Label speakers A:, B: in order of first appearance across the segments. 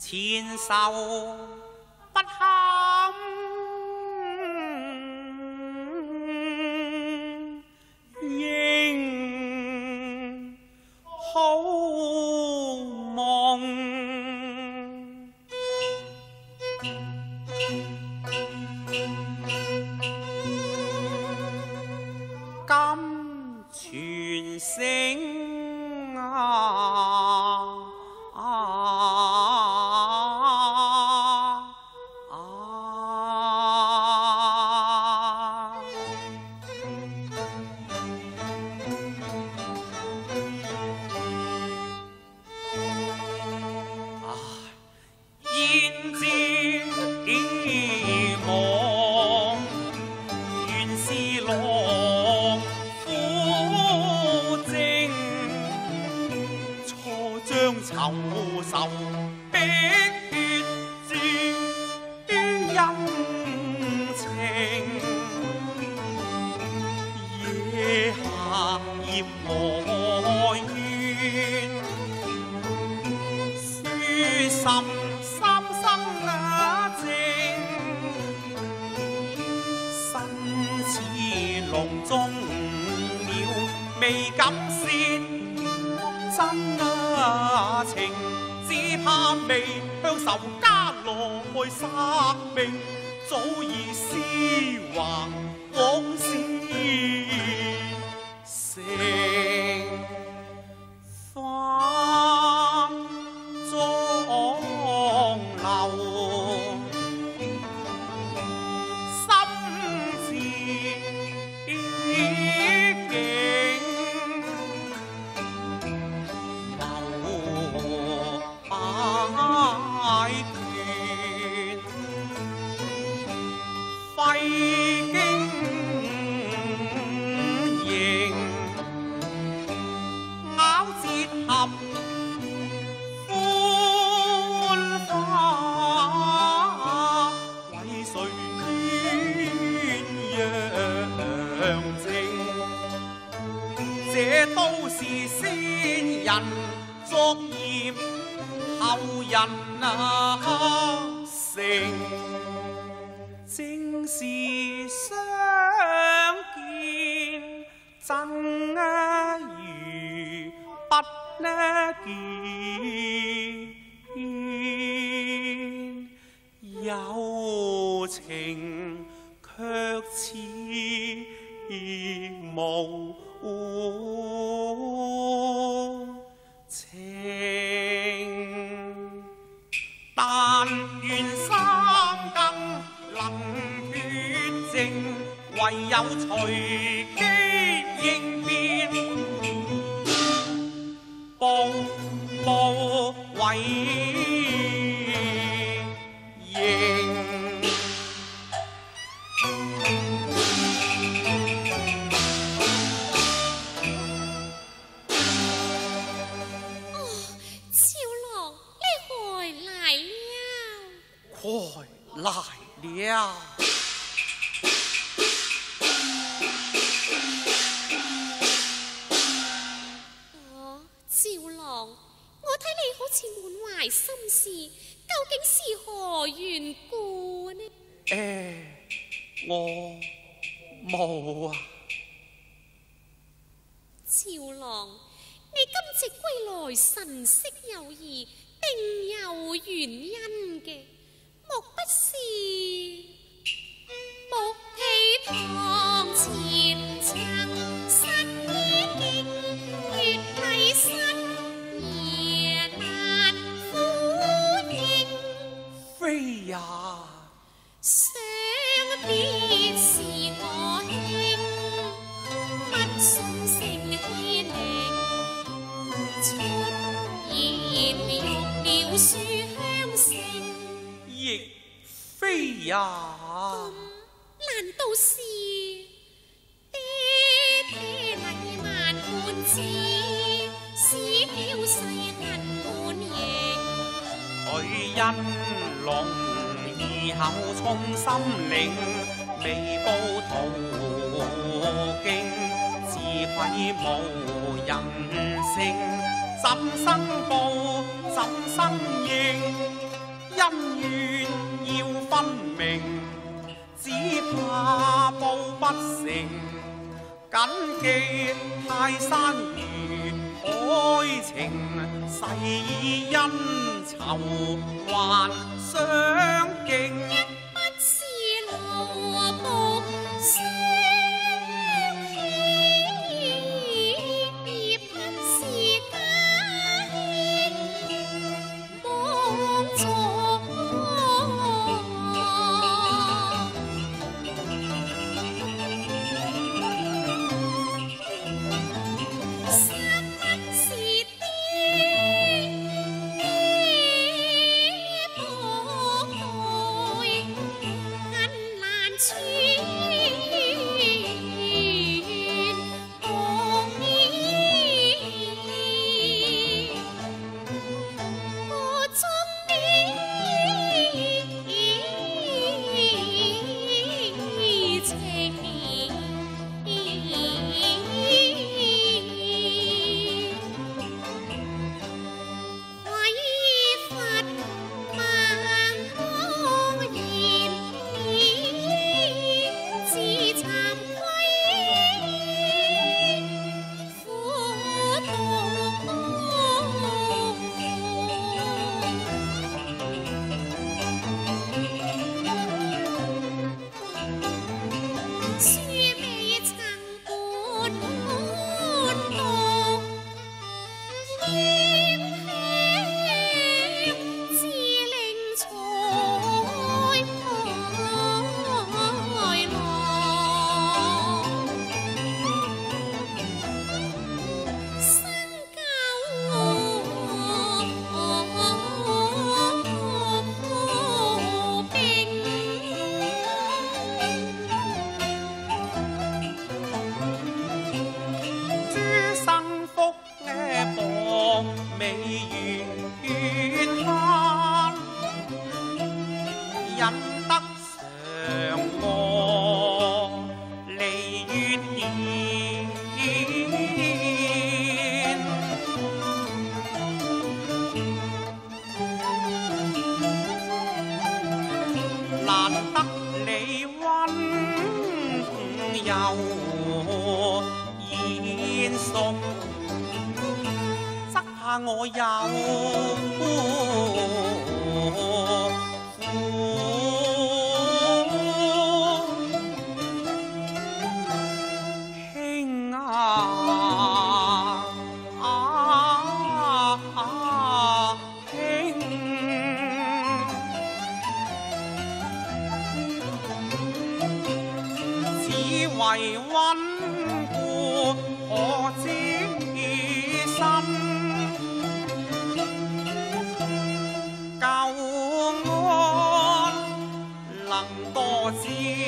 A: 千手不堪应好梦。今全城仇仇逼血战于恩情，夜下夜哀怨，书心三生情，身似笼中鸟，未敢泄真情，只怕未向仇家来杀命，早已思怀往事成翻中流，心似镜流百段，费经营咬折合欢花，为谁鸳鸯情？这都是先人作业，后人成，正是相见真如不见，有情却似无情，但愿三更能决定，唯有随机应变，步步为营。快来了！
B: 赵郎，我睇你好似满怀心事，究竟是何缘故呢？
A: 我冇啊。
B: 赵郎，你今夕归来神色有异，定有原因嘅。莫不是木器堂前曾失衣境，月替身夜难呼應？
A: 非也，
B: 想必是我兄，不信成欺凌，出言欲了書香城。
A: 亦非也，
B: 難道是爹爹禮萬貫子，使曉世銀滿盈？
A: 佢因龍義厚重心靈，未報途徑，自愧無人性，怎生報怎生應？ 恩怨要分明，只怕報不成。謹記泰山如海情，誓以恩仇還相敬。
B: 不是流木相欺，不是假兄望族。
A: 我有兄兄，只為溫故可知身。多知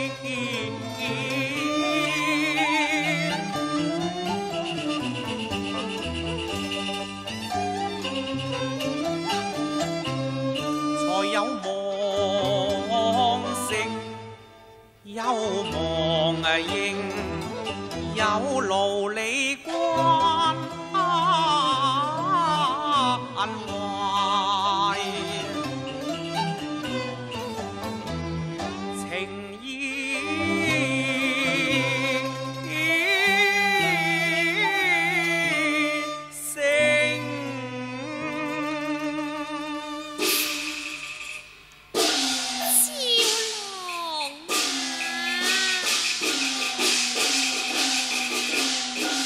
A: 才有望食，有望應，有勞理關懷。情意誠，
B: 少郎啊！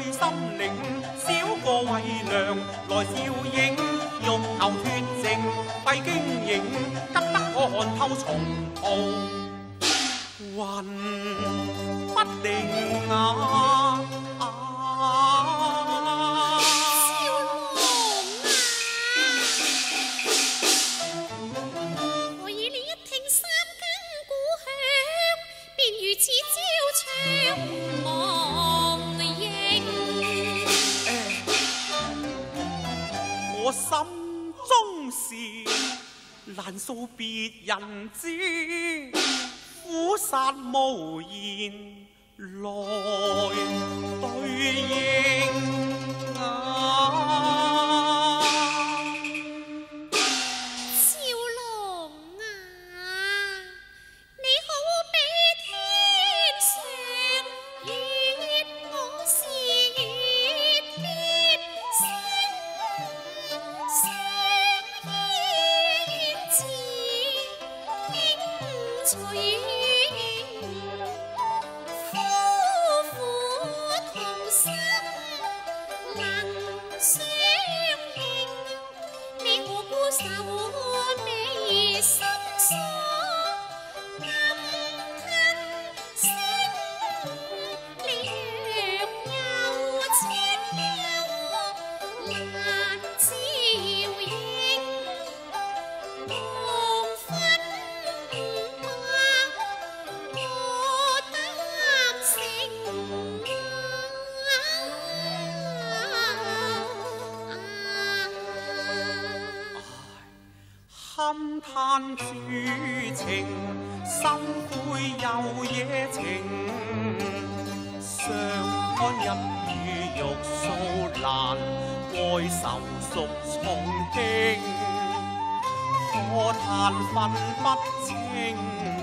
A: 心領，少個為娘來照應，欲求脱淨費經營，急得我寒透從途魂不定啊！我心中事難訴別人知，苦殺無言來對應啊！
B: 少龍啊，你好比天上月，我是月別星。
A: 勘嘆主情，心灰又野情，相看一語欲訴難，愛愁屬重輕，可嘆分不清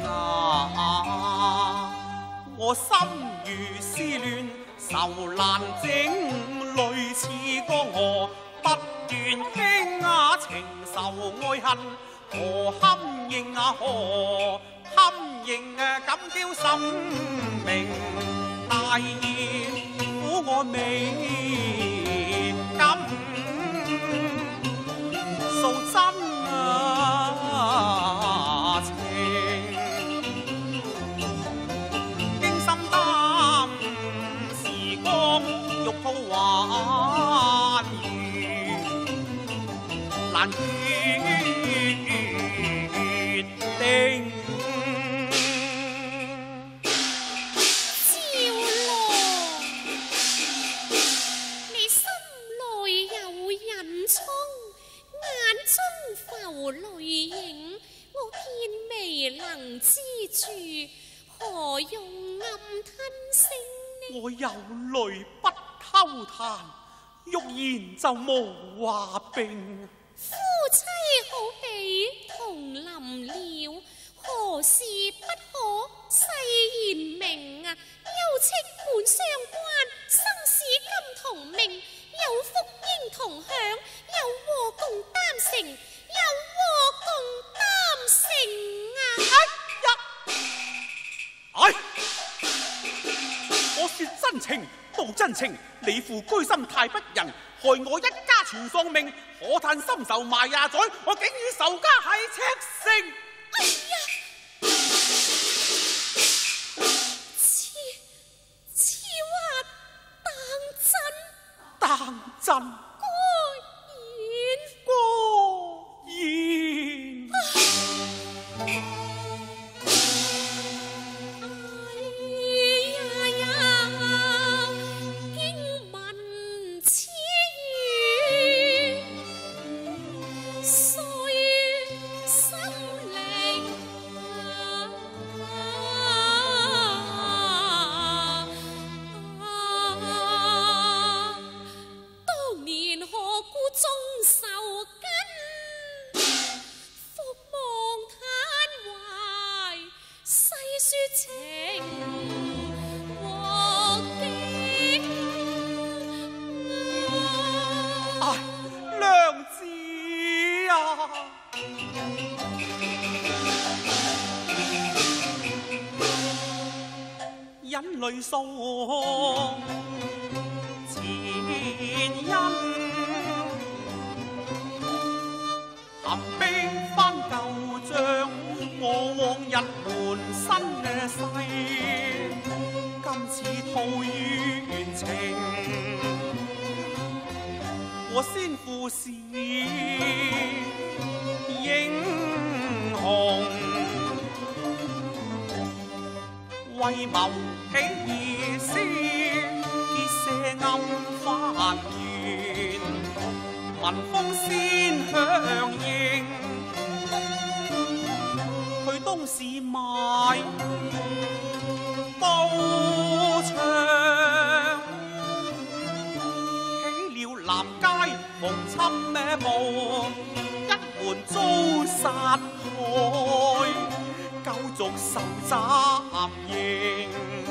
A: 啊！我心如思亂，愁難整，淚似江河不斷傾啊！情仇愛恨何堪認啊？何堪認啊？感嬌心明大義苦我未敢訴真情，經心擔時光欲吐還餘難定。
B: 趙龍，你心內有人衝，眼中浮淚影，我偏未能知住，何用暗吞聲呢？
A: 我有淚不偷嘆，欲言就無話並。
B: 夫妻好比同林鳥，何事不可誓言明啊？休戚本相關，生死今同命，有福應同享，有禍共擔承，有禍共擔承啊！
A: 我說真情道真情，你父居心太不仁，害我一家全喪命，可嘆深仇埋廿載，我竟與仇家係赤誠。
B: 哎呀，此話
A: 當真？
B: 果
A: 然。引淚訴，情我先父是英雄，為謀起義先結社暗發願，民風先響應，佢當時賣刀槍，起了南街逢親咩步，一門遭殺害，救逐受斬刑。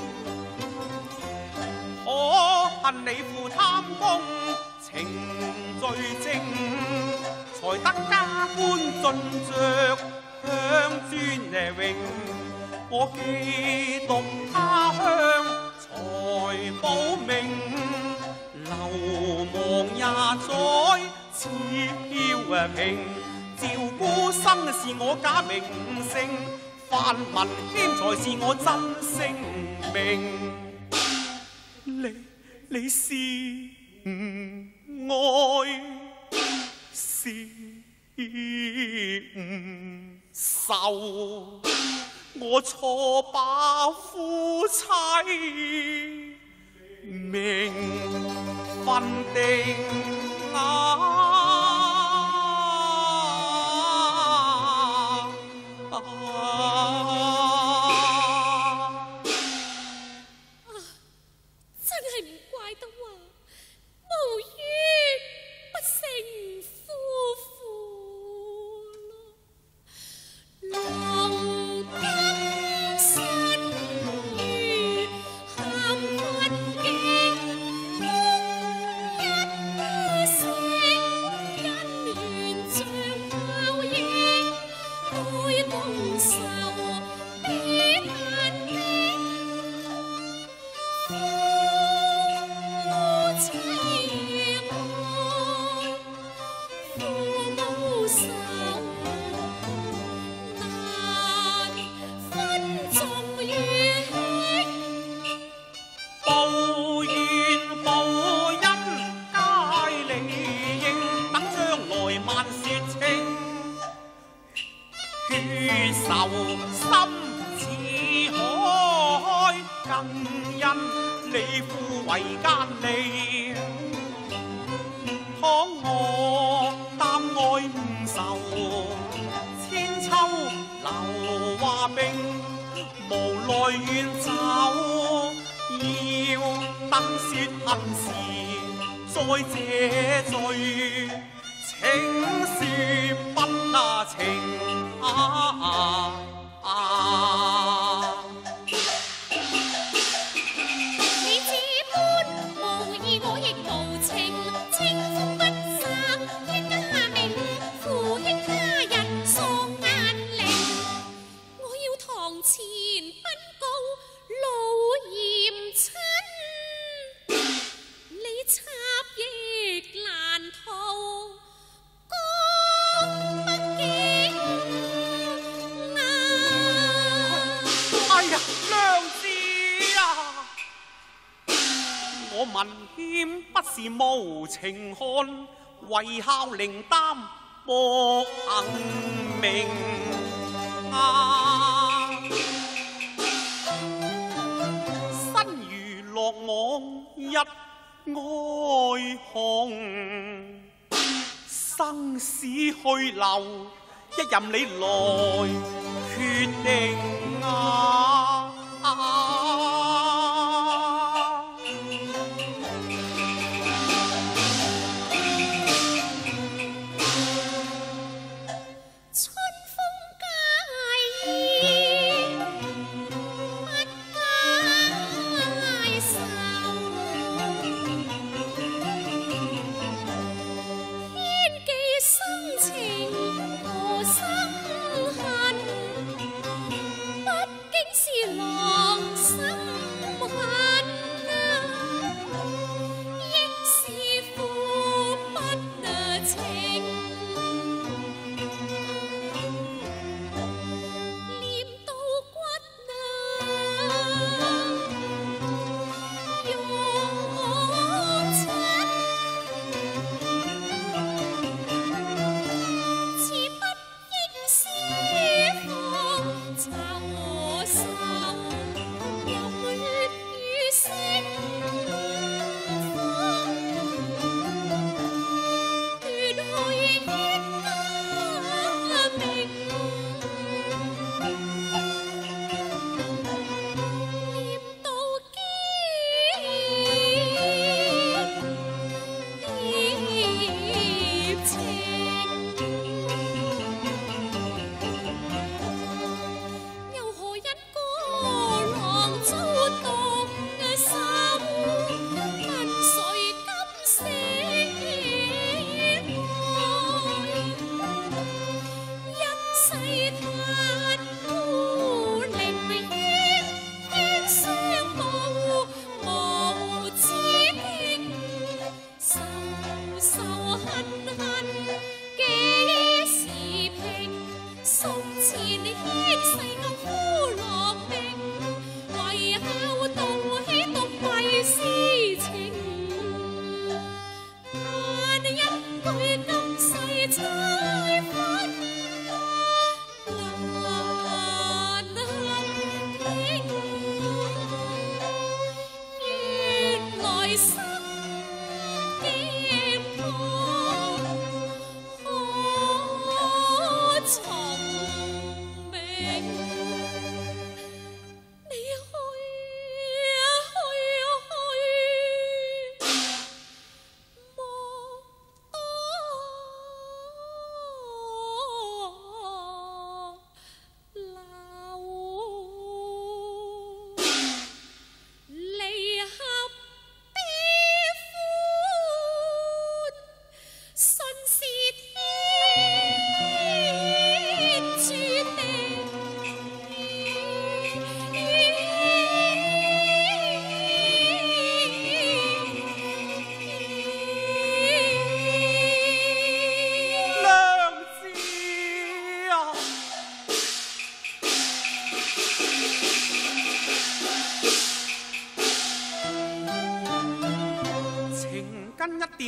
A: 可恨你父貪功情罪正，才得加官進爵享尊榮。我記讀他鄉才保命，流亡也在此飄萍。趙孤生是我假名姓，范文謙才是我真姓名。你是愛是仇，我錯把夫妻名分定情看為孝靈擔薄硬命身如落網一哀鴻，生死去留一任你來決定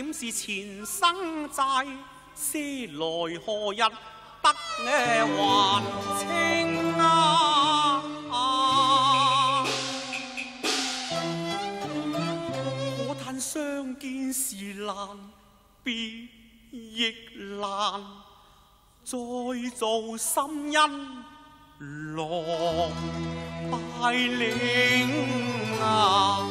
A: 點是前生債，些來何日得還清啊？可嘆相見時難，別亦難，再造心因落敗嶺啊！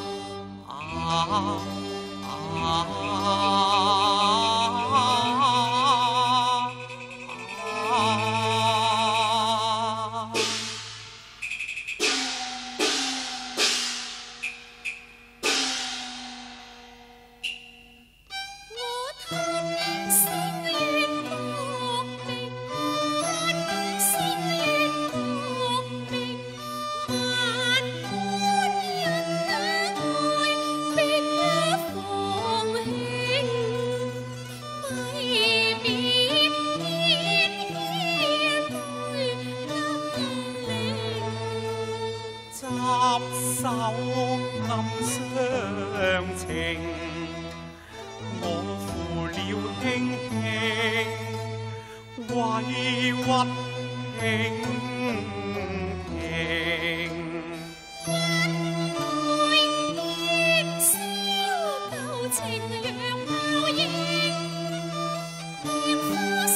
A: 手暗相情，我負了輕輕，委屈輕輕。
B: 因愛燃燒舊情陽泡影，煙花水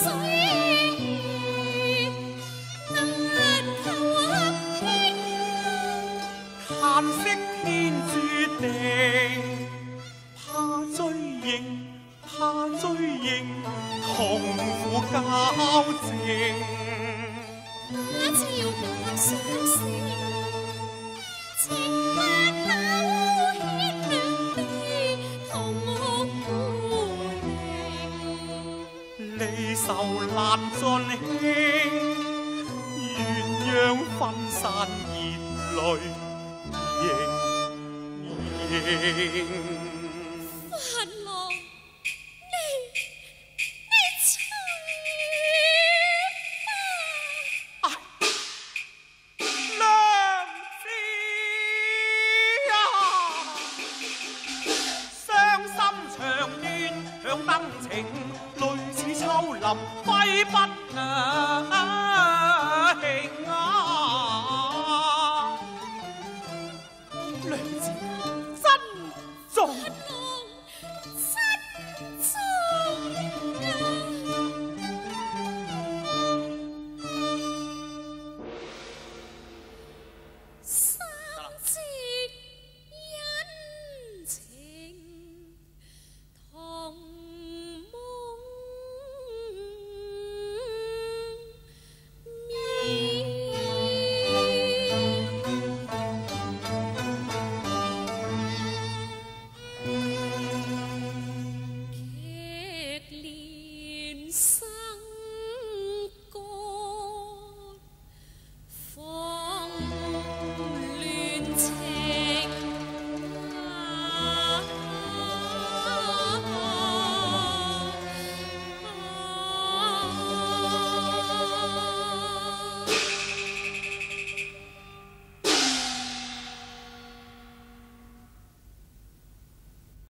B: 難求合傾。
A: 嘆息天注定，怕追認，怕追認，痛苦交織。
B: 那朝假相識，情不朽牽兩地，同哭孤零。
A: 離愁難盡興，鴛鴦分散熱淚。
B: 范郎，你吹吧！
A: 娘子啊，傷心長斷響燈情，淚似秋林揮不涼。